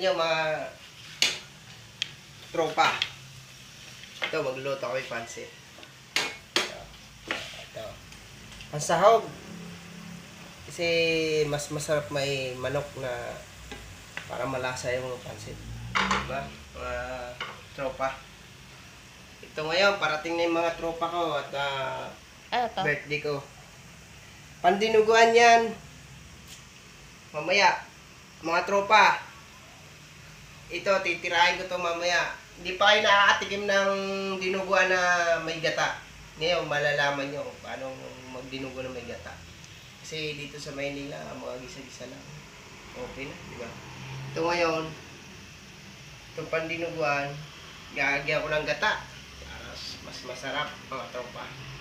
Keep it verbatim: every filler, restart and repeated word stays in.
inyo mga tropa. Ito, magluluto kami pansit. Ito. Ito. Pansahog. Kasi mas masarap may manok na para malasa yung pansit. Diba? Mga tropa. Ito ngayon, parating na yung mga tropa ko at uh, Ano to? birthday ko. Pandinuguan yan. Mamaya, mga tropa. Ito, titirahin ko to mamaya. Hindi pa kayo nakakatikim ng dinuguan na may gata. Ngayon, malalaman nyo paano magdinugo na may gata. Kasi dito sa Maynila, mga gisa-gisa lang. Okay na, di ba? Ito ngayon, itong pandinuguan, gagawin ko ng gata. Para mas masarap, mga tropa.